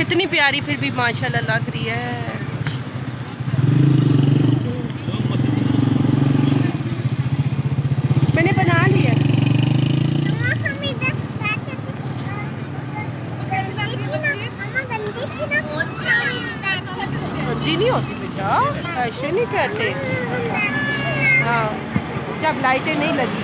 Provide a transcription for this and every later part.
इतनी प्यारी फिर भी माशाल्लाह लग रही है। मैंने बना लिया। गंदी नहीं होती बेटा, ऐसे नहीं कहते। हाँ, जब लाइटें नहीं लगी।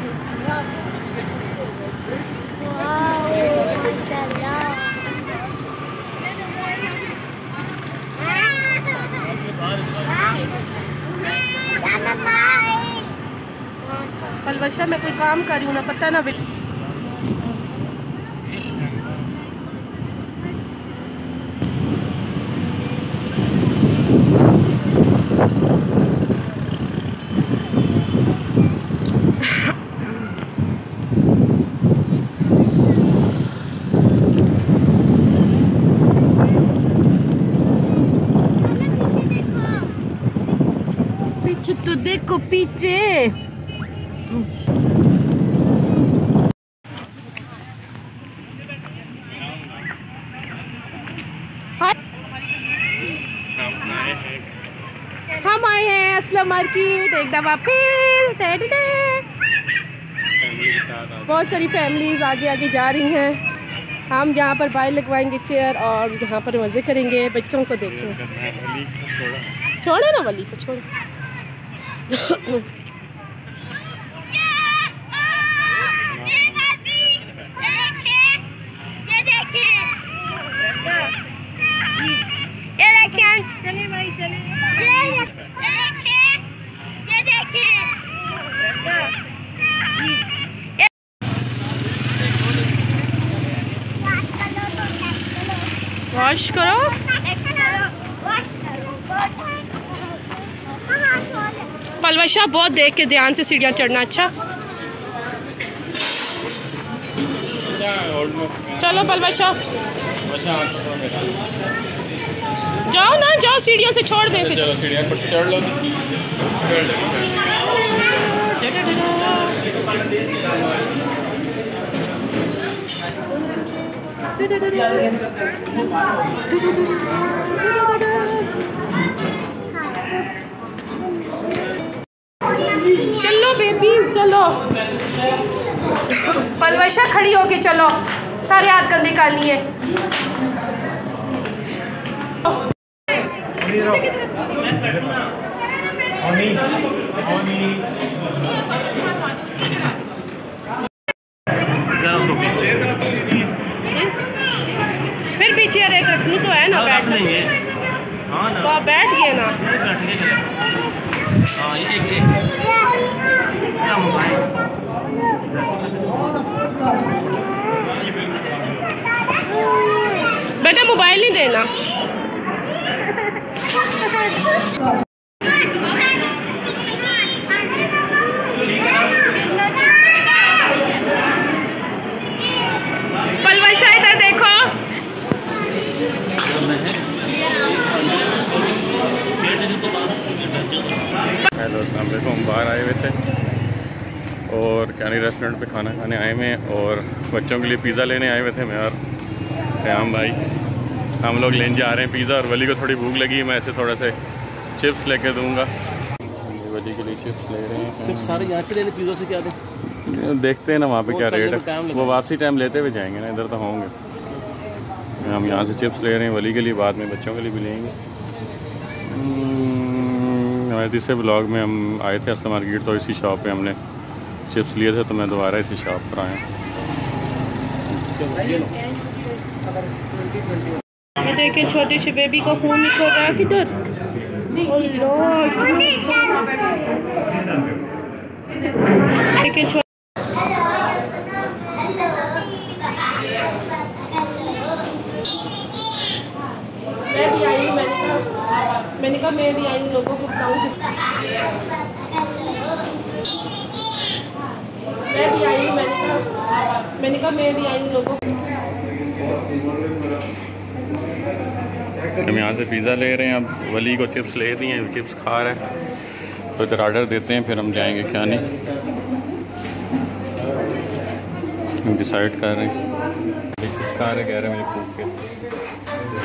पलवशा मैं कोई काम कर रही हूँ ना, पता ना बेटा। पीछे तो देखो, पीछे हम आए हैं असलम मार्केट एक दफ़ा फिर। बहुत सारी फैमिलीज आगे आगे जा रही हैं। हम यहाँ पर बाहर लगवाएंगे चेयर और यहाँ पर मज़े करेंगे, बच्चों को देखेंगे। छोड़ो ना वली को, छोड़ो। चले भाई चले। वॉश करो। पलवशा बहुत देख के ध्यान से सीढ़ियाँ चढ़ना। अच्छा चलो पलवशा जाओ ना, जाओ सीढ़ियों से छोड़ दे। चलो सीढ़ियों पर चढ़ लो। चलो बेबीज चलो। पलवशा खड़ी होके चलो, सारे हाथ कंधे कर लिए। फिर पीछे अरे रखनी तो है ना, बैठ नहीं है। तो आप बैठ गए ना। बेटा मोबाइल नहीं देना। पलवशा इधर देखो। हेलो अस्सलाम वालेकुम। हम बाहर आए हुए थे और कैनी रेस्टोरेंट पे खाना खाने आए हुए हैं और बच्चों के लिए पिज़्ज़ा लेने आए हुए थे। मैं और क़याम भाई हम लोग लेने जा रहे हैं पिज़्ज़ा और वली को थोड़ी भूख लगी है। मैं ऐसे थोड़ा से चिप्स लेके दूंगा। वली के लिए चिप्स ले रहे हैं। चिप्स सारे यहाँ से ले लें, पिज़्ज़ा से क्या दें? देखते हैं ना वहाँ पे क्या रेट है। वो वापसी टाइम लेते हुए जाएंगे ना, इधर तो होंगे। हम यहाँ से चिप्स ले रहे हैं वली के लिए, बाद में बच्चों के लिए भी लेंगे। हमारे तीसरे ब्लॉग में हम आए थे असलम मार्केट, तो इसी शॉप पे हमने चिप्स लिए थे, तो मैं दोबारा इसी शॉप पर आया। ये देखें छोटे से बेबी का खून निकल रहा है। किधर? देखें मैंने कहा मैं भी आई हूँ, लोगों को बताऊँ। मैं भी आई हूँ, मैंने कहा मैं भी आई हूँ लोगों को। हम यहाँ से पिज़्ज़ा ले रहे हैं। अब वली को चिप्स ले दिए हैं, चिप्स खा रहे हैं। तो इधर ऑर्डर देते हैं, फिर हम जाएंगे क्या नहीं, हम डिसाइड कर रहे हैं। चिप्स खा रहे, कह रहे हैं मुझे भूख है।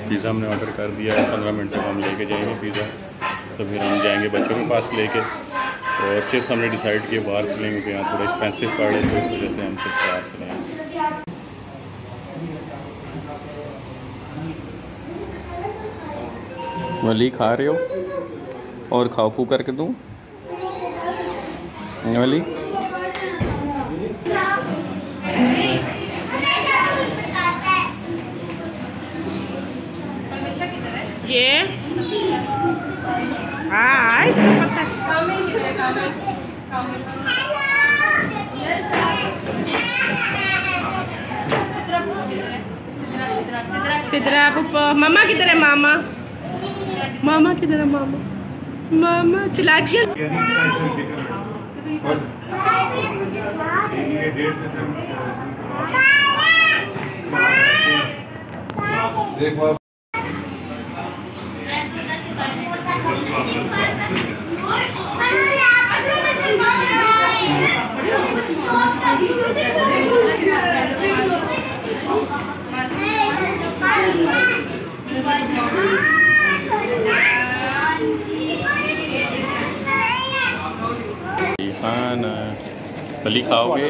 पिज़्ज़ा हमने ऑर्डर कर दिया है, 15 मिनट तक हम लेके जाएंगे पिज़्ज़ा। तो फिर हम जाएंगे बच्चों के पास लेके। और चिप्स हमने डिसाइड किए बाहर से लेंगे, क्योंकि यहाँ थोड़ा एक्सपेंसिव पड़ रहे, तो इस वजह से हम चिप्स बाहर से लेंगे। वली खा रहे हो? और खाओ, फू करके दूँ वली? ये हाँ इसको पता है। सिद्रा पुप्पो मामा किधर है? मामा मामा किधर है? मामा मामा चिल्ला के वली खाओगे?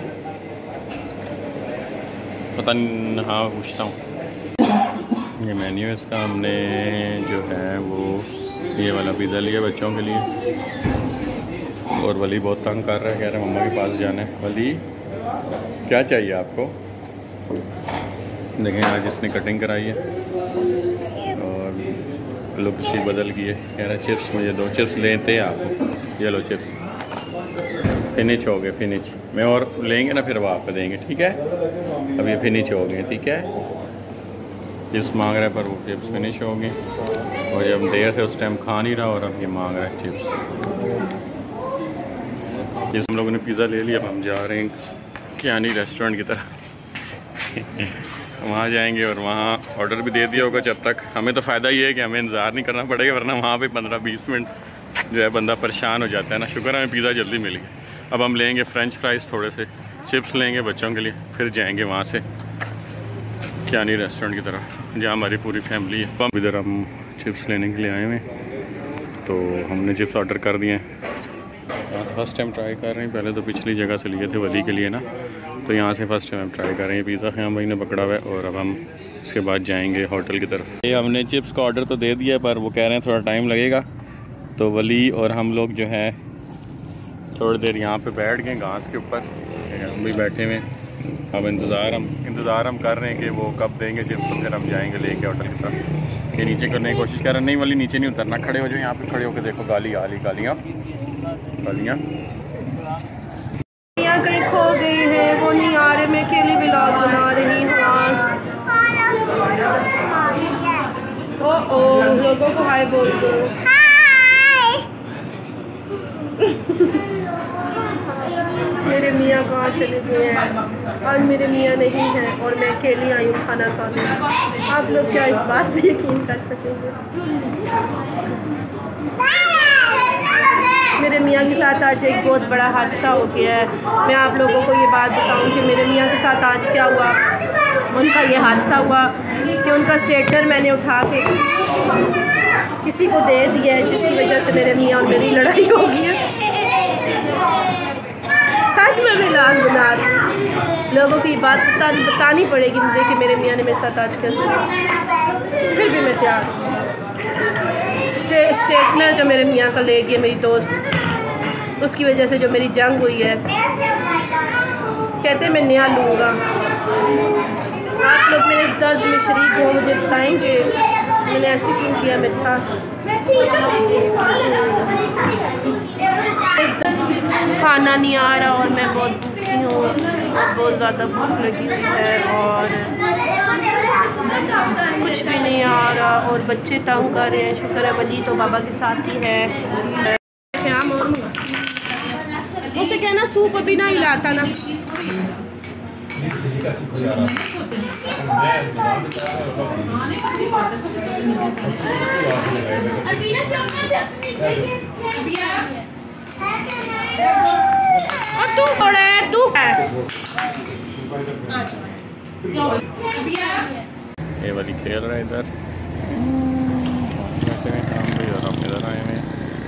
पता नहीं, हाँ पूछता हूँ। ये मेन्यू है इसका। हमने जो है वो ये वाला पिज़्ज़ा लिया बच्चों के लिए। और वली बहुत तंग कर रहा है, कह रहा है मम्मा के पास जाना है। वली क्या चाहिए आपको? देखें आज इसने कटिंग कराई है और लुक इसकी बदल गई है। कह रहा है चिप्स मुझे दो, चिप्स लेते हैं आप? ये लो चिप्स, फिनिश हो गए, फिनिश में और लेंगे ना फिर वो आपको देंगे, ठीक है? अब ये फिनिश हो गए, ठीक है? चिप्स मांग रहा है पर वो चिप्स फिनिश हो गए, और जब देर से उस टाइम खा नहीं रहा और अब ये मांग रहा है चिप्स। जिस हम लोगों ने पिज़्ज़ा ले लिया, अब हम जा रहे हैं कियानी रेस्टोरेंट की तरफ। वहाँ जाएंगे और वहाँ ऑर्डर भी दे दिया होगा। जब तक हमें तो फ़ायदा ये है कि हमें इंतज़ार नहीं करना पड़ेगा, वरना वहाँ पे 15-20 मिनट जो है बंदा परेशान हो जाता है ना। शुक्र है हमें पिज़्ज़ा जल्दी मिल गया। अब हम लेंगे फ्रेंच फ्राइज़, थोड़े से चिप्स लेंगे बच्चों के लिए, फिर जाएंगे वहाँ से कियानी रेस्टोरेंट की तरफ, जहाँ हमारी पूरी फैमिली है। अब इधर हम चिप्स लेने के लिए आए हुए हैं, तो हमने चिप्स ऑर्डर कर दिए हैं। यहाँ से फर्स्ट टाइम ट्राई कर रहे हैं, पहले तो पिछली जगह से लिए थे वली के लिए ना, तो यहाँ से फर्स्ट टाइम ट्राई कर रहे हैं। पिज़्ज़ा ख़याम भाई ने पकड़ा हुआ है और अब हम इसके बाद जाएंगे होटल की तरफ। ये हमने चिप्स का ऑर्डर तो दे दिया है, पर वो कह रहे हैं थोड़ा टाइम लगेगा। तो वली और हम लोग जो है थोड़ी देर यहाँ पे बैठ गए घास के ऊपर, हम भी बैठे हुए। अब इंतज़ार हम कर रहे हैं कि वो कब देंगे चिप्स, तो फिर हम जाएंगे लेके होटल की तरफ। ये नीचे करने की कोशिश कर रहे हैं, नहीं वाली नीचे नहीं उतरना, खड़े हो जाओ यहाँ पे, खड़े होकर देखो गालियाँ कहीं खो गई है, वो नहीं आ रहे। मैं अकेली व्लॉग बना रही हूँ। ओ लोगों को हाय बोल दो। मेरे मियाँ कहाँ चले गए हैं? आज मेरे मियाँ नहीं हैं और मैं अकेली आई हूँ खाना खाने। आप लोग क्या इस बात पे यकीन कर सकेंगे? मेरे मियाँ के साथ आज एक बहुत बड़ा हादसा हो गया है। मैं आप लोगों को ये बात बताऊं कि मेरे मियाँ के साथ आज क्या हुआ। उनका ये हादसा हुआ कि उनका स्टेटनर मैंने उठा के किसी को दे दिया है, जिसकी वजह से मेरे मियाँ और मेरी लड़ाई हो गई है। सच में मैं लाल बना रही हूँ। लोगों की बात बतानी पड़ेगी मुझे कि मेरे मियाँ ने मेरे साथ आज कैसे हुआ। फिर भी मैं तैयार हूँ। स्टेटनर जो मेरे मियाँ का ले गया मेरी दोस्त, उसकी वजह से जो मेरी जंग हुई है, कहते मैं नया लूँगा। आप लोग मेरे दर्द में शरीक हो, मुझे बताएंगे मैंने ऐसे क्यों किया मेरे साथ। खाना नहीं आ रहा और मैं बहुत भूखी हूँ, बहुत ज़्यादा भूख लगी हुई है और कुछ भी नहीं आ रहा और बच्चे तंग कर रहे हैं। शुक्र है वली तो बाबा के साथ ही है। उसे कहना सूप अभी ना हिलाता ना। और तू कौन है? तू है ये वाली खेल रहा है इधर काम भी, और हम इधर आए हुए हैं।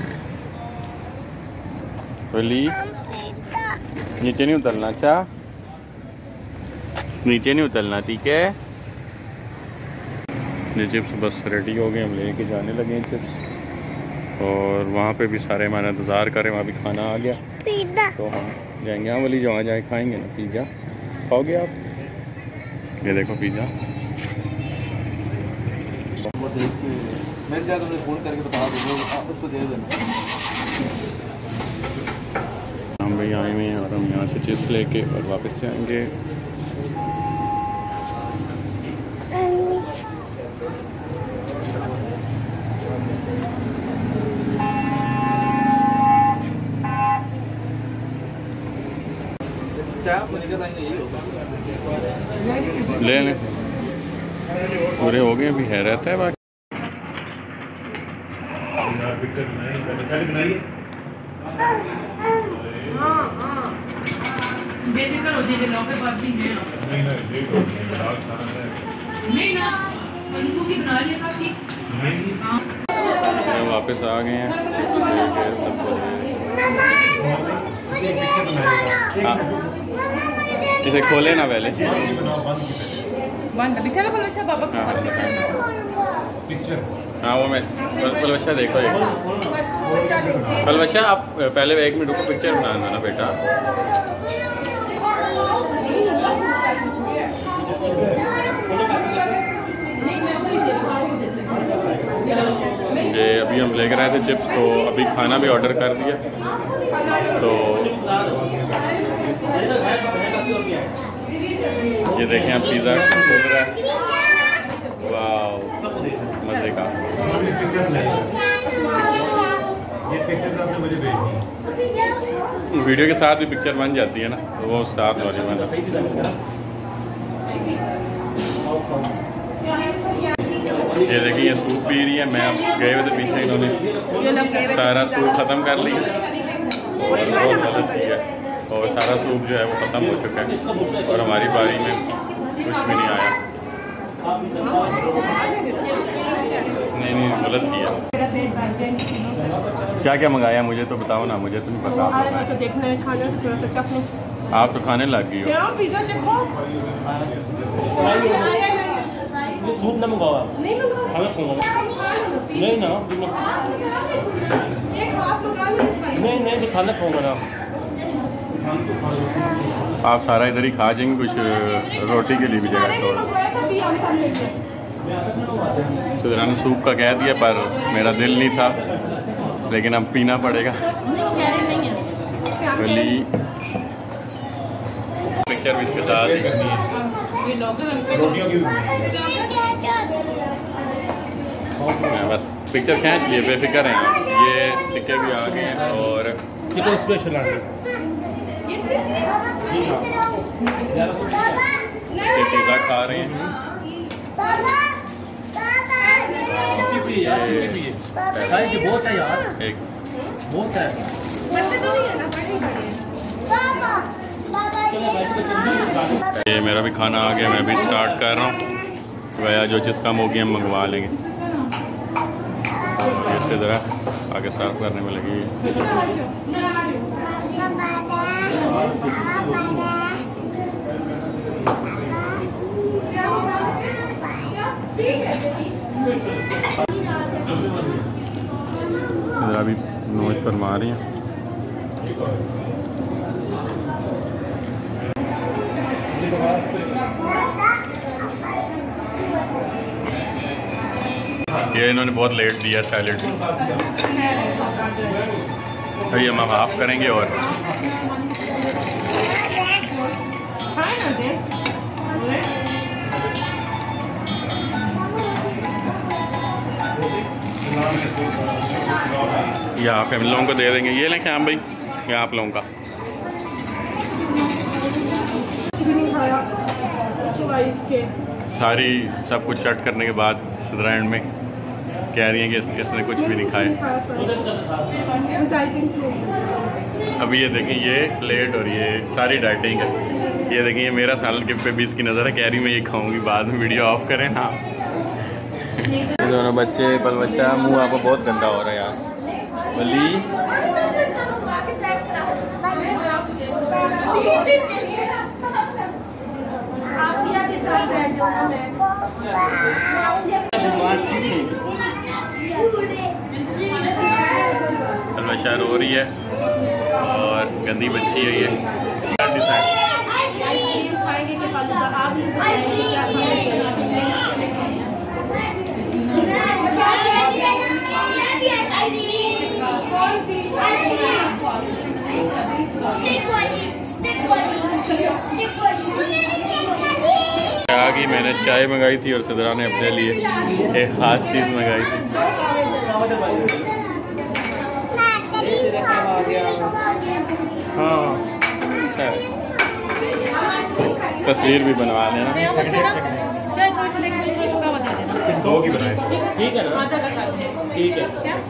नीचे नहीं उतरना, अच्छा नीचे नहीं उतरना, ठीक है। ये चिप्स बस रेडी हो गए, हम लेके जाने लगे हैं चिप्स। और वहाँ पे भी सारे हमारा इंतज़ार करें, वहाँ भी खाना आ गया तो हम जाएंगे। हाँ वाली जहाँ जाए खाएंगे ना। पिज़्ज़ा खाओगे आप? ये देखो पिज़्ज़ा। हम भी आए हुए हैं और हम यहाँ से चिप्स लेके और वापस जाएंगे। ले लें, पूरे हो गए, अभी है रहता है बाकी। बेफिक्र हो जाइए, लोगों के पास भी है नहीं ना, की बना लिया था आपकी। वापस आ गए हैं। इसे खोले ना पहले। हाँ वो मैं पलवशा देखो एक। पलवशा आप पहले 1 मिनट रुको, पिक्चर बनाना ना बेटा। ये अभी हम लेकर आए थे चिप्स, तो अभी खाना भी ऑर्डर कर दिया। तो ये देखें आप, पिज़्ज़ा खुल रहा है। वाह मज़े का। वीडियो के साथ भी पिक्चर बन जाती है ना, तो वो साथ वाली बना। ये देखिए ये सूप पी रही है। मैं गए हुए थे पीछे, इन्होंने सारा सूप ख़त्म कर लिया। बहुत गलत किया, और सारा सूप जो है वो ख़त्म हो चुका है और हमारी बारी में कुछ भी नहीं आया। नहीं गलत किया। क्या क्या मंगाया मुझे तो बताओ ना, मुझे तो नहीं पता। आप तो खाने लग गई हो। सूप ना मंगावा, नहीं ना, नहीं तो खाना खाऊंगा ना। आप सारा इधर ही खा जाएंगे, कुछ रोटी के लिए भी जगह छोड़। सुधरा ने सूप का कह दिया, पर मेरा दिल नहीं था, लेकिन अब पीना पड़ेगा। पिक्चर भी इसके साथ ही करनी है। बस पिक्चर खींच लिए, बेफिक्र हैं। ये टिक्के भी आ गए हैं और चिकन स्पेशल आ गए। पिज़्ज़ा खा रहे हैं। बहुत है यार, एक बहुत है। ये मेरा भी खाना आ गया, मैं भी स्टार्ट कर रहा हूँ। वया जो चीज़ कम होगी हम मंगवा लेंगे। इससे ज़रा आगे सर्व करने में लगी। ज़रा भी नोच फरमा रही हैं। ये इन्होंने बहुत लेट दिया सैलेड। ये हम हाफ करेंगे और ये हाफ हम लोगों को दे देंगे। ये लें क्या हम भाई, ये आप लोगों का। सारी सब कुछ चट करने के बाद सदराइंड में कह रही हैं कि इसने कुछ भी नहीं खाया। अभी ये देखें, ये प्लेट और ये सारी डाइटिंग है। ये देखिए मेरा सालन गिफ्ट पे भी इसकी नज़र है, कह रही मैं ये खाऊंगी बाद में, वीडियो ऑफ करें। हाँ दोनों बच्चे पलवशा, मुंह आपको बहुत गंदा हो रहा है यार। बली पलवशा रो रही है और गंदी बच्ची है ये। आगे मैंने चाय मंगाई थी और सिद्रा ने अपने लिए एक ख़ास चीज़ मंगाई थी। हाँ तस्वीर भी बनवा लेना। दो की बनाए ठीक है ना? ठीक है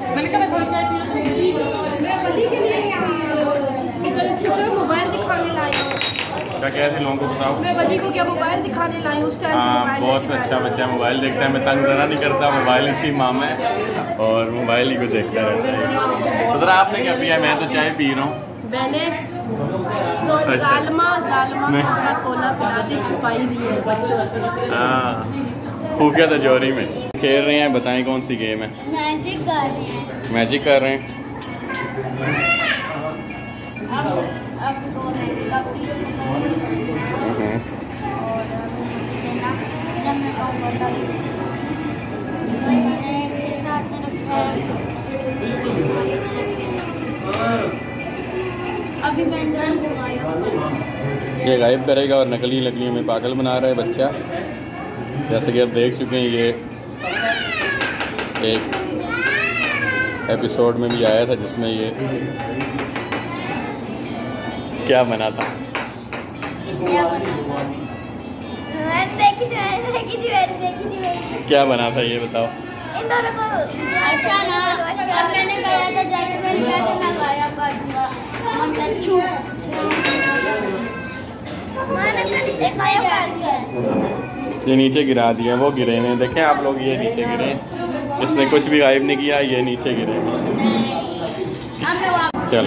मोबाइल दिखाने लाई हूँ। क्या थी लोगों को बताओ। मैं बली को क्या मोबाइल दिखाने लाई हूँ उस टाइम। हाँ बहुत अच्छा बच्चा मोबाइल देखता है, मैं तंग ज़रा नहीं करता, मोबाइल इसकी मामा है और मोबाइल ही को देखता रहता है। तो आपने क्या पिया? मैं तो चाय पी रहा हूँ। मैंने कोला पिला दी, छुपाई हुई है बच्चों से। हाँ खुफिया तजौरी में खेल रहे हैं। बताएं कौन सी गेम है? मैजिक कर रहे हैं। मैजिक कर रहे हैं। अब दो मैजिक का अभी मैंने ये गायब करेगा और नकली नकली में पागल बना रहा है बच्चा। जैसे कि आप देख चुके हैं, ये एक एपिसोड में भी आया था जिसमें ये क्या बना था। क्या बना था ये बताओ। इन दोनों को अच्छा ना मैंने कहा था जैसे मैंने गाया कर दूंगा ये नीचे गिरा दिया, वो गिरे हैं देखें आप लोग, ये नीचे गिरे। इसने कुछ भी गायब नहीं किया, ये नीचे गिरे। चलो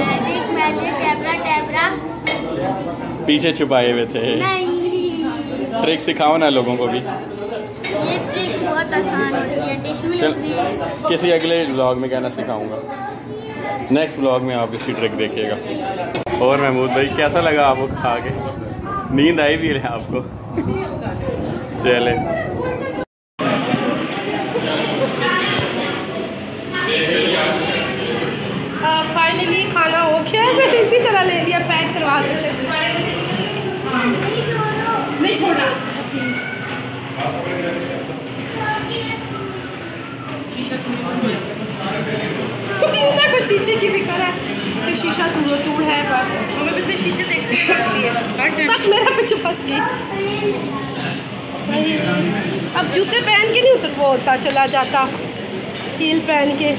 पीछे छुपाए हुए थे। ट्रिक सिखाओ ना लोगों को भी। ये ट्रिक बहुत आसान है। चल किसी अगले व्लॉग में कहना सिखाऊंगा। नेक्स्ट व्लॉग में आप इसकी ट्रिक देखिएगा। और महमूद भाई कैसा लगा आपको खा के? नींद आई भी है आपको? चले फाइनली खाना हो गया है। मैंने इसी तरह ले लिया, पैक करवा के। नहीं छोड़ा कुछ शीशे की भी करा कि शीशा तूड़ है शीशे देखते तक मेरा पीछे फंस गई। अब जूते पहन के नहीं उतर वो होता, चला जाता हील पहन के।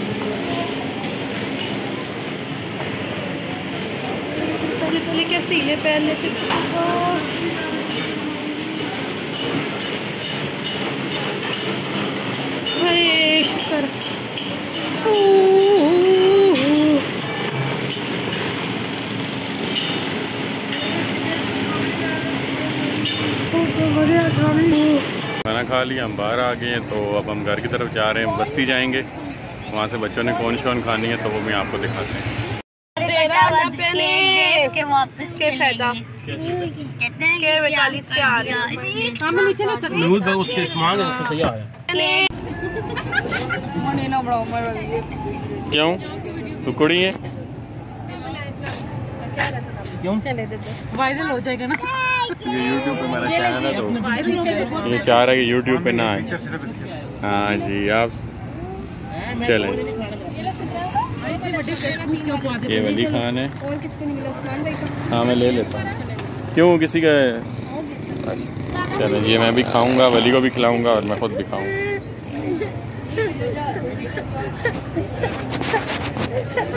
पहले कैसे हीले पहन लेते। शुक्र खाना खा लिया, हम बाहर आ गए हैं। तो अब हम घर की तरफ जा रहे हैं, बस्ती जाएंगे। वहाँ से बच्चों ने कौन शौन खानी है तो वो भी आपको दिखाते हैं। क्यों तू कुड़ी है? क्यों? वायरल हो जाएगा ना ये यूट्यूब पे मेरा चैनल है, तो ये चाह रहा है कि यूट्यूब पे ना आए। हाँ जी आप चलें। ये वली खान है। और किसको नहीं मिला? उस्मान भाई को। हाँ मैं ले लेता हूँ। क्यों किसी का? चलें ये मैं भी खाऊंगा, वली को भी खिलाऊंगा और मैं खुद भी खाऊंगा।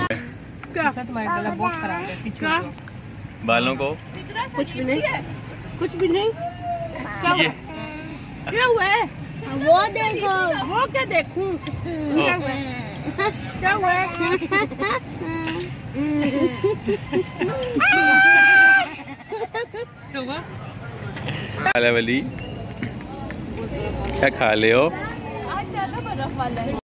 क्या तुम्हारे गला बहुत खराब है? क्या बालों को कुछ भी नहीं। कुछ भी नहीं। क्या हुआ? क्या हुआ है? वो देखो। वो क्या देखूं? क्या हुआ? क्या हुआ? वली क्या खा ले हो? आज ज्यादा बर्फ वाला है।